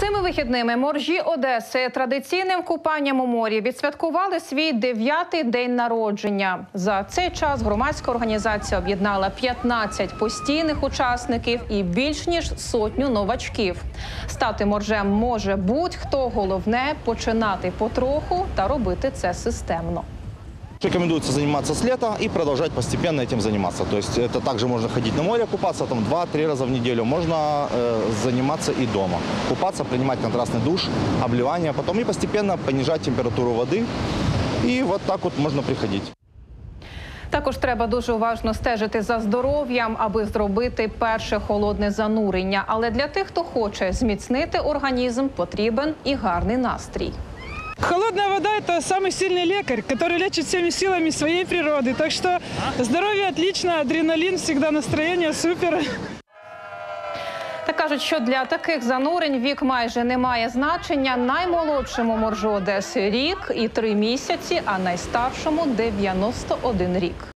Цими вихідними моржі Одеси традиційним купанням у морі відсвяткували свій 9-й день народження. За цей час громадська організація об'єднала 15 постійних учасників і більш ніж сотню новачків. Стати моржем може будь-хто, головне – починати потроху та робити це системно. Рекомендуется заниматься с лета и продолжать постепенно этим заниматься. То есть это также можно ходить на море, купаться там 2-3 раза в неделю. Можно заниматься и дома. Купаться, принимать контрастный душ, обливание, потом и постепенно понижать температуру воды. И вот так вот можно приходить. Також треба дуже уважно стежити за здоров'ям, аби зробити перше холодне занурення. Але для тих, хто хоче зміцнити організм, потрібен і гарний настрій. Холодная вода – это самый сильный лекарь, который лечит всеми силами своей природы. Так что здоровье отлично, адреналин, всегда настроение супер. Та кажуть, що для таких занурень вік майже не має значення. Наймолодшому моржу Одеси – рік і 3 місяці, а найстаршому – 91 рік.